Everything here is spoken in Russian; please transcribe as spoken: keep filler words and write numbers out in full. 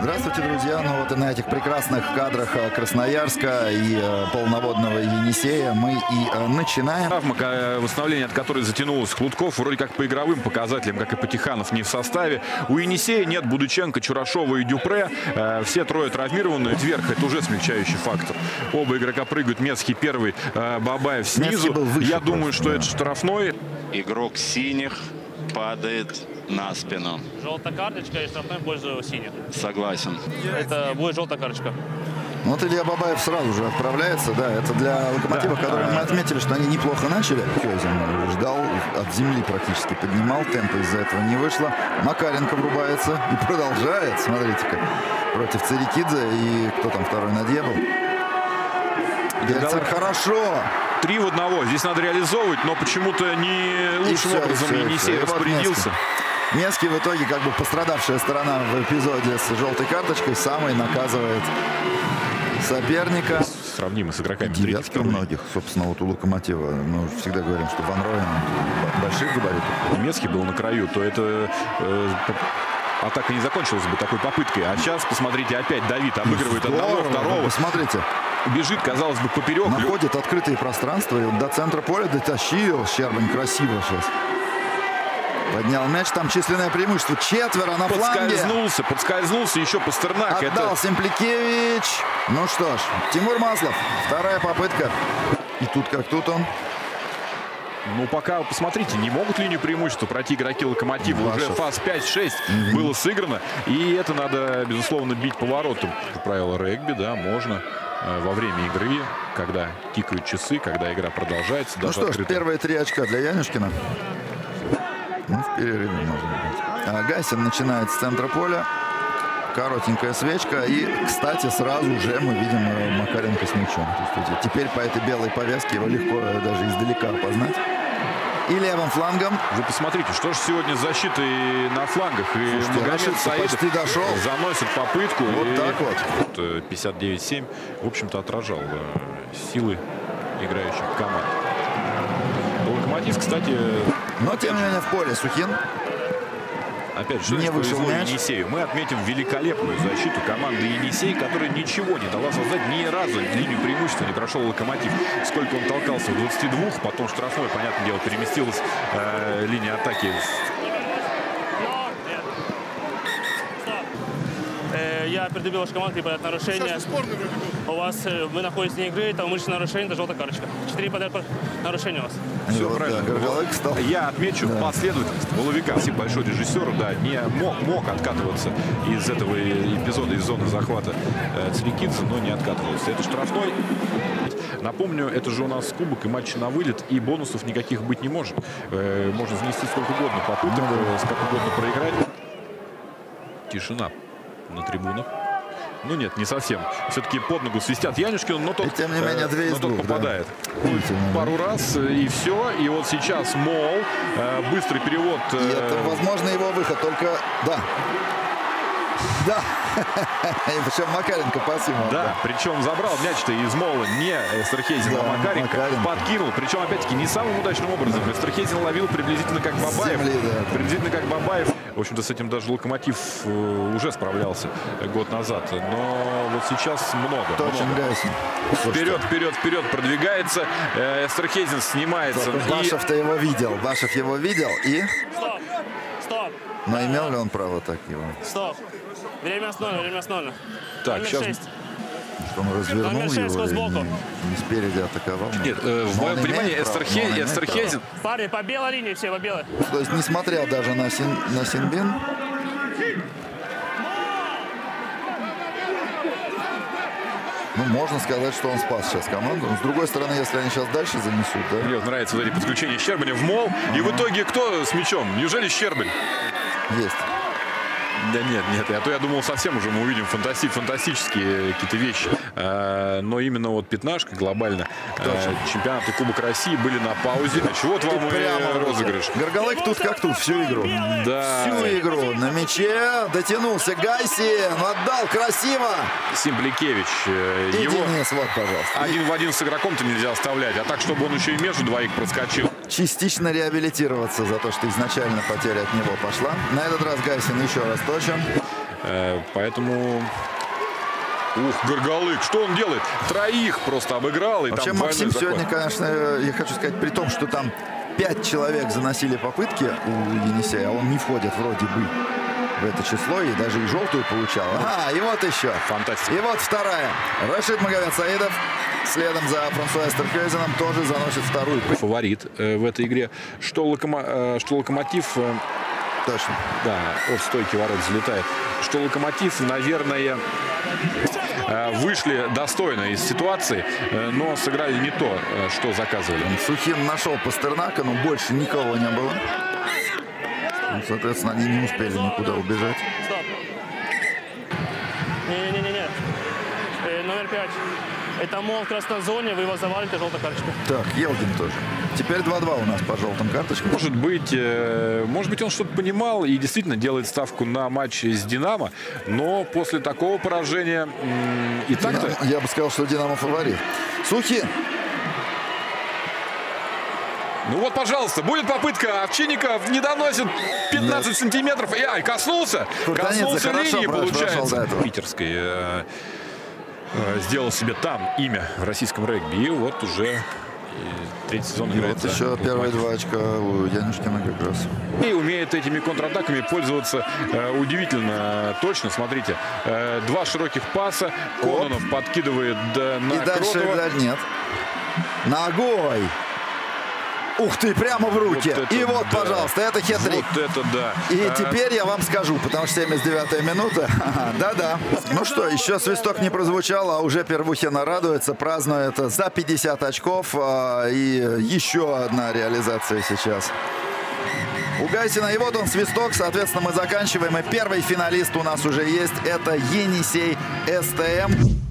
Здравствуйте, друзья. Ну вот и на этих прекрасных кадрах Красноярска и э, полноводного Енисея мы и э, начинаем. Травма, восстановление от которой затянулось Хлудков, вроде как по игровым показателям, как и Патиханов, не в составе. У Енисея нет Будученко, Чурашова и Дюпре. Э, все трое травмированы. Вверх это уже смягчающий фактор. Оба игрока прыгают. Мецкий первый, э, Бабаев снизу. Я думаю, что да. это штрафной. Игрок синих падает на спину. Желтая карточка и штрафной в пользу синих. Согласен. Это будет желтая карточка. Вот Илья Бабаев сразу же отправляется. Да, это для Локомотива, да. которые мы отметили, что они неплохо начали. Хёйзен ждал, от земли практически поднимал. Темпа из-за этого не вышло. Макаренко врубается и продолжает. Смотрите-ка. Против Царикидзе. И кто там второй Надье был? Гельцер хорошо. Три в одного. Здесь надо реализовывать, но почему-то не лучшим все, образом все, Енисей все. распорядился. Мецкий в итоге, как бы пострадавшая сторона в эпизоде с желтой карточкой, самый наказывает соперника. Сравнимы с игроками. Девятки у многих, собственно, вот у Локомотива. Мы всегда говорим, что Ван Ройен больших габаритов. Мецкий был на краю, то это... Э, атака не закончилась бы такой попыткой. А сейчас, посмотрите, опять Давид обыгрывает одного, второго. Посмотрите. Бежит, казалось бы, поперек. Находит открытые пространства. И до центра поля дотащил. Щербань красиво сейчас. Поднял мяч. Там численное преимущество. Четверо на фланге. Подскользнулся, подскользнулся. Еще Пастернак. Отдал это... Семпликевич. Ну что ж, Тимур Маслов. Вторая попытка. И тут как тут он. Ну, пока, посмотрите, не могут линию преимущества пройти игроки Локомотива. Башев. Уже фаз пять-шесть mm-hmm. было сыграно. И это надо, безусловно, бить поворотом. Правило регби, да, можно э, во время игры, когда тикают часы, когда игра продолжается. Ну что ж, первые три очка для Янюшкина. Ну, в перерыве можно быть. А Гайсин начинает с центра поля. Коротенькая свечка. И, кстати, сразу же мы видим Макаренко с мячом. То есть, теперь по этой белой повязке его легко даже издалека опознать. И левым флангом. Вы посмотрите, что же сегодня с защитой на флангах. И Магомед Саидов почти дошел. Заносит попытку. Вот и так вот. вот пятьдесят девять семь, в общем-то, отражал силы играющих команд. Локомотив, кстати... Но, тем не менее, в поле Сухин. Опять же, не вышел мяч. Енисею. Мы отметим великолепную защиту команды Енисей, которая ничего не дала создать ни разу. Линию преимущества не прошел Локомотив. Сколько он толкался в двадцати двух, потом штрафной, понятное дело, переместилась э, линия атаки. Я предъявил вашей команде подряд нарушение. У вас, вы находитесь вне игры, там умышленное нарушение, это желтая карточка. Четыре подряд нарушения у вас. Все вот, правильно. Да, я отмечу да. последовательность Воловика. Большой режиссер, да, не мог, мог откатываться из этого эпизода, из зоны захвата э, Царикидзе, но не откатывался. Это штрафной. Напомню, это же у нас кубок и матчи на вылет, и бонусов никаких быть не может. Э, можно внести сколько угодно попыток, э, сколько угодно проиграть. Тишина на трибунах. Ну нет, не совсем. Все-таки под ногу свистят Янюшкину, но тот, и, тем не менее, две из но тот двух, попадает. Да. Пару раз, и все. И вот сейчас Мол. Быстрый перевод. И это, возможно, его выход, только... Да. Да. И причем Макаренко пассивно. Да, да, причем забрал мяч-то из Мола не Эстерхейзен, да, а Макаренко. Макаренко. Подкинул. Причем, опять-таки, не самым удачным образом. Да. Эстерхейзен ловил приблизительно как Бабаев. Земли, да. Приблизительно как Бабаев. В общем-то, с этим даже Локомотив уже справлялся год назад. Но вот сейчас много. Очень Гайсин. Вперед, вперед, вперед продвигается. Эстерхейзен снимается. И... Башев-то его видел. Башев его видел и... Стоп! Стоп! Но имел ли он право так его? Стоп! Время основано, время основано. Так, сейчас... Что он развернул его и не, не спереди атаковал. Нет, э, в моем понимании Эстерхейзен... Эстерхейзен... Парни, по белой линии все, по белой. То есть, несмотря даже на, син, на Синбин... Ну, можно сказать, что он спас сейчас команду. Но, с другой стороны, если они сейчас дальше занесут, да? Мне нравятся вот эти подключения Щербаня в Мол. И в итоге кто с мячом? Неужели Щербань? Есть. Да нет, нет, а то я думал, совсем уже мы увидим фанtasти фантастические какие-то вещи. А, но именно вот пятнашка глобально, а, чемпионат и Кубок России были на паузе. Значит, вот вам тут и прямо розыгрыш. Горгалык тут как тут, всю игру. Да. Всю игру на мяче дотянулся Гайсин, отдал красиво. Семпликевич. И его Денис, вот, пожалуйста. Один в один с игроком-то нельзя оставлять, а так, чтобы он еще и между двоих проскочил. Частично реабилитироваться за то, что изначально потеря от него пошла. На этот раз Гайсин еще раз точен. Поэтому... Ух, Горгалык, что он делает? Троих просто обыграл. И вообще там Максим захват. сегодня, конечно, я хочу сказать, при том, что там пять человек заносили попытки у Енисея, а он не входит вроде бы в это число и даже и желтую получал. А, и вот еще. Фантастика. И вот вторая. Рашид Магомед-Саидов следом за Франсуа Эстерхюзеном тоже заносит вторую. Фаворит э, в этой игре. Что, локомо... э, что Локомотив... Э, Точно. Да, от стойки ворот залетает. Что Локомотив, наверное, э, вышли достойно из ситуации, э, но сыграли не то, э, что заказывали. Сухим нашел Пастернака, но больше никого не было. Ну, соответственно, они не успели никуда убежать. Стоп. Не-не-не-не. Э, номер пять. Это Мол в красной зоне, вы его завалите, желтая карточка. Так, Елдин тоже. Теперь два-два у нас по желтым карточкам. Может быть, э, может быть, он что-то понимал и действительно делает ставку на матч с «Динамо», но после такого поражения м, и так-то... Динамо, я бы сказал, что «Динамо» фаворит. Сухин. Ну вот, пожалуйста, будет попытка. Овчинников не доносит пятнадцать да. сантиметров. И, ай, коснулся. Куртанидзе коснулся хорошо линии, получается. Прошел, Питерской э, э, сделал себе там имя в российском регби. И вот уже третий сезон и играет. Вот еще первые два очка у Янюшкина как раз. И умеет этими контратаками пользоваться э, удивительно точно. Смотрите, э, два широких паса. Кононов Оп. подкидывает да, на И дальше Кротова. играть нет. Ногой. Ух ты, прямо в руки. Вот это, и вот, да. пожалуйста, это хет-трик. Вот это да. И а... теперь я вам скажу, потому что семьдесят девятая минута. Да-да. Ну что, еще свисток не прозвучал, а уже Первухина радуется, празднует за пятьдесят очков. И еще одна реализация сейчас у Гайсина. И вот он свисток, соответственно, мы заканчиваем. И первый финалист у нас уже есть. Это Енисей СТМ.